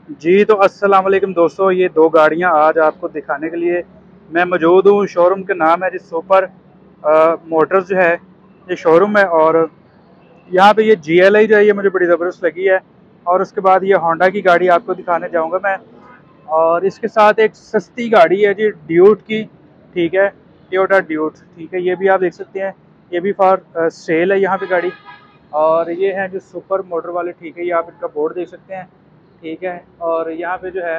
जी तो अस्सलाम वालेकुम दोस्तों, ये दो गाड़ियां आज आपको दिखाने के लिए मैं मौजूद हूँ। शोरूम का नाम है जी सुपर मोटर्स जो है ये शोरूम है। और यहाँ पे ये GLI जो है ये मुझे बड़ी ज़बरदस्त लगी है। और उसके बाद ये होंडा की गाड़ी आपको दिखाने जाऊँगा मैं। और इसके साथ एक सस्ती गाड़ी है जी ड्यूट की, ठीक है, टोयोटा ड्यूट, ठीक है, ये भी आप देख सकते हैं। ये भी फॉर सेल है यहाँ पे गाड़ी। और ये है जो सुपर मोटर वाले, ठीक है, ये आप इनका बोर्ड देख सकते हैं, ठीक है। और यहाँ पे जो है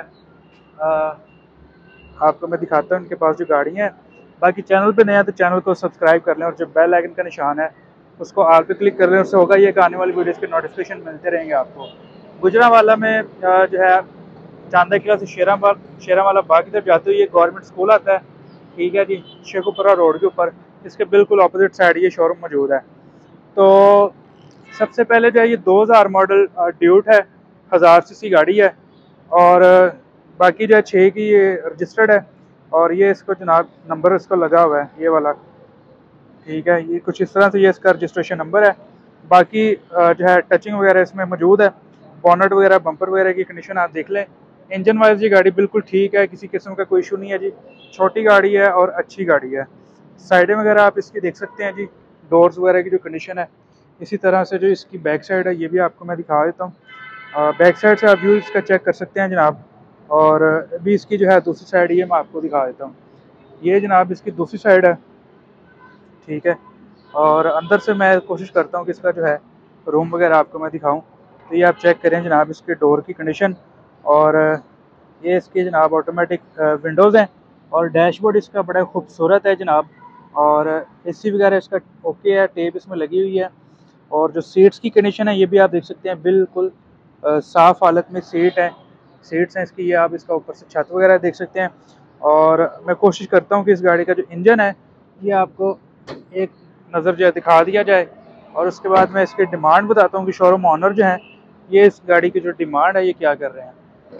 आपको मैं दिखाता हूँ इनके पास जो गाड़ी है। बाकी चैनल पे नया तो चैनल को सब्सक्राइब कर लें और जो बेल आइकन का निशान है उसको आल पे क्लिक कर लें। उससे होगा ये कि आने वाली वीडियोस के नोटिफिकेशन मिलते रहेंगे आपको। गुजरांवाला में जो है चांदा किला से शेरावाला बाग की तरफ जाते हुए ये गवर्नमेंट स्कूल आता है, ठीक है जी, शेखुपुरा रोड के ऊपर। इसके बिल्कुल अपोजिट साइड ये शोरूम मौजूद है। तो सबसे पहले जो है ये 2000 मॉडल ड्यूट है, 1000 सीसी गाड़ी है। और बाकी जो है 6 की ये रजिस्टर्ड है। और ये इसको जनाब नंबर इसको लगा हुआ है ये वाला, ठीक है, ये कुछ इस तरह से ये इसका रजिस्ट्रेशन नंबर है। बाकी जो है टचिंग वगैरह इसमें मौजूद है। बॉनेट वगैरह बम्पर वगैरह की कंडीशन आप देख लें। इंजन वाइज ये गाड़ी बिल्कुल ठीक है, किसी किस्म का कोई इशू नहीं है जी। छोटी गाड़ी है और अच्छी गाड़ी है। साइडें वगैरह आप इसकी देख सकते हैं जी, डोर्स वगैरह की जो कंडीशन है। इसी तरह से जो इसकी बैक साइड है ये भी आपको मैं दिखा देता हूँ। बैक साइड से आप व्यू इसका चेक कर सकते हैं जनाब। और अभी इसकी जो है दूसरी साइड ये मैं आपको दिखा देता हूँ। ये जनाब इसकी दूसरी साइड है, ठीक है। और अंदर से मैं कोशिश करता हूँ कि इसका जो है रूम वगैरह आपको मैं दिखाऊं। तो ये आप चेक करें जनाब इसके डोर की कंडीशन। और ये इसके जनाब ऑटोमेटिक विंडोज़ हैं। और डैशबोर्ड इसका बड़ा खूबसूरत है जनाब। और AC वगैरह इसका ओके है, टेप इसमें लगी हुई है। और जो सीट्स की कंडीशन है ये भी आप देख सकते हैं, बिल्कुल साफ़ हालत में सीट्स हैं इसकी। ये आप इसका ऊपर से छत वगैरह देख सकते हैं। और मैं कोशिश करता हूँ कि इस गाड़ी का जो इंजन है ये आपको एक नज़र जो है दिखा दिया जाए। और उसके बाद मैं इसकी डिमांड बताता हूँ कि शोरूम ऑनर जो हैं ये इस गाड़ी की जो डिमांड है ये क्या कर रहे हैं।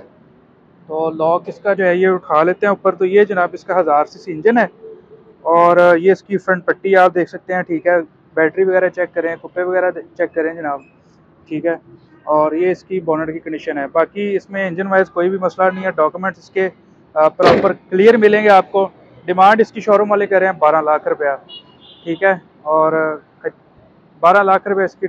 तो लॉक इसका जो है ये उठा लेते हैं ऊपर। तो ये जनाब इसका 1000 सीसी इंजन है। और ये इसकी फ्रंट पट्टी आप देख सकते हैं, ठीक है। बैटरी वगैरह चेक करें, कुप्पे वगैरह चेक करें जनाब, ठीक है। और ये इसकी बोनट की कंडीशन है। बाकी इसमें इंजन वाइज कोई भी मसला नहीं है। डॉक्यूमेंट्स इसके प्रॉपर क्लियर मिलेंगे आपको। डिमांड इसकी शोरूम वाले कह रहे हैं 12 लाख रुपया, ठीक है। और 12 लाख रुपये इसकी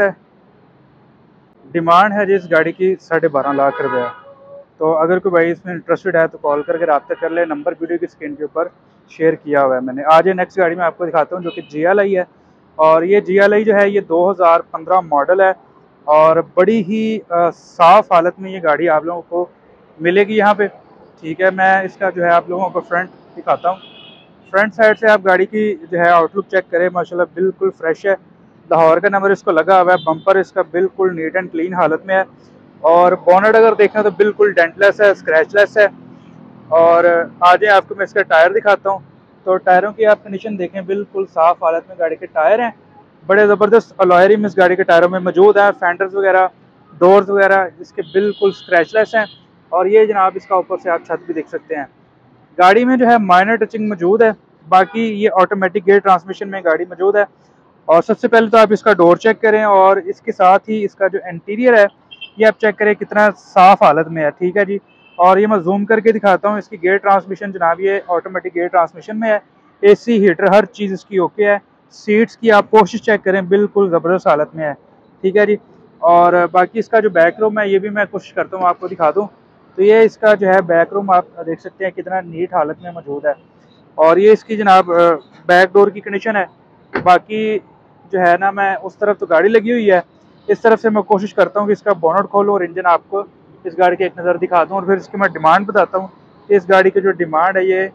डिमांड है जी इस गाड़ी की 12.5 लाख रुपया। तो अगर कोई भाई इसमें इंटरेस्टेड है तो कॉल करके रब्ता कर ले। नंबर वीडियो की स्क्रीन के ऊपर शेयर किया हुआ है मैंने। आज ये नेक्स्ट गाड़ी मैं आपको दिखाता हूँ जो कि GLI है। और ये GLI जो है ये 2015 मॉडल है। और बड़ी ही साफ़ हालत में ये गाड़ी आप लोगों को मिलेगी यहाँ पे, ठीक है। मैं इसका जो है आप लोगों को फ्रंट दिखाता हूँ। फ्रंट साइड से आप गाड़ी की जो है आउटलुक चेक करें, माशाल्लाह बिल्कुल फ्रेश है। लाहौर का नंबर इसको लगा हुआ है। बम्पर इसका बिल्कुल नीट एंड क्लीन हालत में है। और बोनट अगर देखें तो बिल्कुल डेंटलेस है, स्क्रैचलेस है। और आगे आपको मैं इसका टायर दिखाता हूँ। तो टायरों की आप कंडीशन देखें, बिल्कुल साफ़ हालत में गाड़ी के टायर हैं। बड़े ज़बरदस्त अलॉय रिम इस गाड़ी के टायरों में मौजूद है। फेंडर्स वगैरह, डोर्स वगैरह इसके बिल्कुल स्क्रैचलेस हैं। और ये जनाब इसका ऊपर से आप छत भी देख सकते हैं। गाड़ी में जो है माइनर टचिंग मौजूद है। बाकी ये ऑटोमेटिक गियर ट्रांसमिशन में गाड़ी मौजूद है। और सबसे पहले तो आप इसका डोर चेक करें और इसके साथ ही इसका जो इंटीरियर है ये आप चेक करें कितना साफ़ हालत में है, ठीक है जी। और ये मैं जूम करके दिखाता हूँ। इसकी गियर ट्रांसमिशन जनाब ये ऑटोमेटिक गियर ट्रांसमिशन में है। AC हीटर हर चीज़ इसकी ओके है। सीट्स की आप कोशिश चेक करें, बिल्कुल ज़बरदस्त हालत में है, ठीक है जी। और बाकी इसका जो बैक रूम है ये भी मैं कोशिश करता हूँ आपको दिखा दूँ। तो ये इसका जो है बैक रूम आप देख सकते हैं कितना नीट हालत में मौजूद है। और ये इसकी जनाब बैक डोर की कंडीशन है। बाकी जो है ना, मैं उस तरफ तो गाड़ी लगी हुई है, इस तरफ से मैं कोशिश करता हूँ कि इसका बोनट खोलूँ और इंजन आपको इस गाड़ी की एक नज़र दिखा दूँ। और फिर इसकी मैं डिमांड बताता हूँ कि इस गाड़ी की जो डिमांड है ये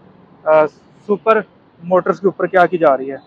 सुपर मोटर्स के ऊपर क्या की जा रही है।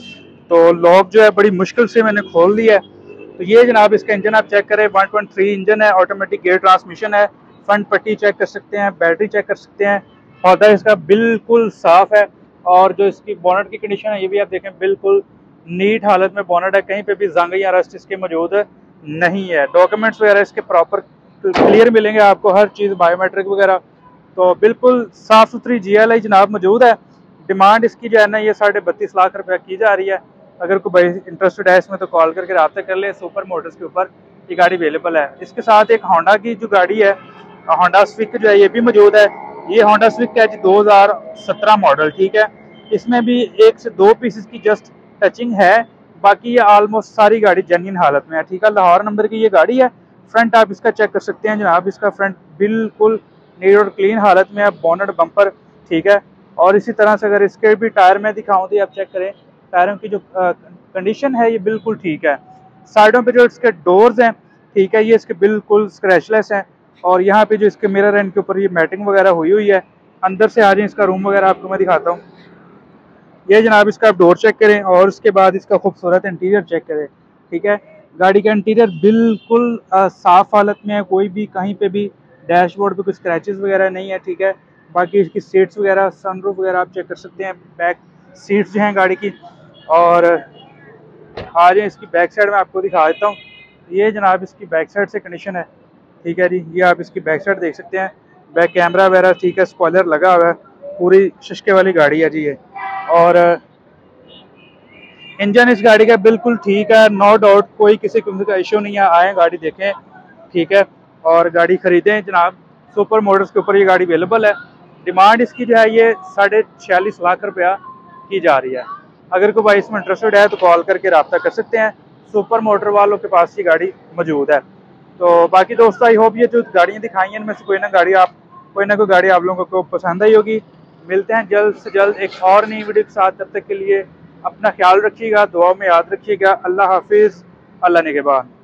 तो लॉक जो है बड़ी मुश्किल से मैंने खोल दिया है। तो ये जनाब इसका इंजन आप चेक करें, 1.3 इंजन है, ऑटोमेटिक गियर ट्रांसमिशन है। फ्रंट पट्टी चेक कर सकते हैं, बैटरी चेक कर सकते हैं। पौधा इसका बिल्कुल साफ़ है। और जो इसकी बोनट की कंडीशन है ये भी आप देखें, बिल्कुल नीट हालत में बोनट है, कहीं पे भी जंग या रस्ट इसके मौजूद नहीं है। डॉक्यूमेंट्स वगैरह इसके प्रॉपर क्लियर मिलेंगे आपको, हर चीज़ बायोमेट्रिक वगैरह। तो बिल्कुल साफ़ सुथरी GLI जनाब मौजूद है। डिमांड इसकी जो है ना ये 32.5 लाख रुपया की जा रही है। अगर कोई भाई इंटरेस्टेड है इसमें तो कॉल करके रब्ता कर ले। सुपर मोटर्स के ऊपर ये गाड़ी अवेलेबल है। इसके साथ एक होंडा की जो गाड़ी है होंडा स्विक जो है ये भी मौजूद है। ये होंडा स्विक है जी 2017 मॉडल, ठीक है। इसमें भी 1 से 2 पीसेस की जस्ट टचिंग है, बाकी ये ऑलमोस्ट सारी गाड़ी जेन्युइन हालत में है, ठीक है। लाहौर नंबर की ये गाड़ी है। फ्रंट आप इसका चेक कर सकते हैं जनाब, इसका फ्रंट बिल्कुल नीट और क्लीन हालत में है, बोनट बम्पर, ठीक है। और इसी तरह से अगर इसके भी टायर में दिखाऊं तो आप चेक करें, टायरों की जो कंडीशन है ये बिल्कुल ठीक है। साइडों पे जो इसके डोर्स हैं, ठीक है, ये इसके बिल्कुल स्क्रैचलेस हैं। और यहाँ पे जो इसके मिरर है इनके ऊपर ये मैटिंग वगैरह हुई हुई है। अंदर से आ जाए, इसका रूम वगैरह आपको मैं दिखाता हूँ। ये जनाब इसका आप डोर चेक करें और उसके बाद इसका खूबसूरत इंटीरियर चेक करें, ठीक है। गाड़ी का इंटीरियर बिल्कुल साफ हालत में है, कोई भी कहीं पे भी डैशबोर्ड पे कुछ स्क्रैचेस वगैरह नहीं है, ठीक है। बाकी इसकी सीट्स वगैरह, सनरूफ वगैरह आप चेक कर सकते हैं, बैक सीट्स जो हैं गाड़ी की। और आ जाए इसकी बैक साइड में आपको दिखा देता हूँ। ये जनाब इसकी बैक साइड से कंडीशन है, ठीक है जी। ये आप इसकी बैक साइड देख सकते हैं, बैक कैमरा वगैरह, ठीक है, स्पॉइलर लगा हुआ है, पूरी शिशके वाली गाड़ी है जी ये। और इंजन इस गाड़ी का बिल्कुल ठीक है, नो डाउट, कोई किसी किस्म का इशू नहीं है। आए गाड़ी देखें, ठीक है, और गाड़ी खरीदें जनाब। सुपर मोटर्स के ऊपर ये गाड़ी अवेलेबल है। डिमांड इसकी जो है ये 46.5 लाख रुपया की जा रही है। अगर कोई भाई इसमें इंटरेस्टेड है तो कॉल करके रब्ता कर सकते हैं। सुपर मोटर वालों के पास ये गाड़ी मौजूद है। तो बाकी दोस्तों, आई होप ये जो गाड़ियाँ दिखाई हैं इनमें से कोई ना कोई गाड़ी आप लोगों को पसंद आई होगी। मिलते हैं जल्द से जल्द एक और नई वीडियो के साथ। तब तक के लिए अपना ख्याल रखिएगा, दुआ में याद रखिएगा। अल्लाह हाफिज़, अल्लाह निगहबान।